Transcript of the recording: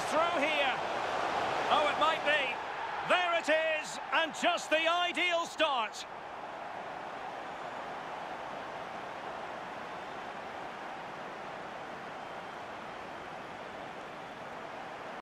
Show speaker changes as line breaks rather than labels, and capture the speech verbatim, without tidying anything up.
through here. Oh, it might be. There it is, and just the ideal start.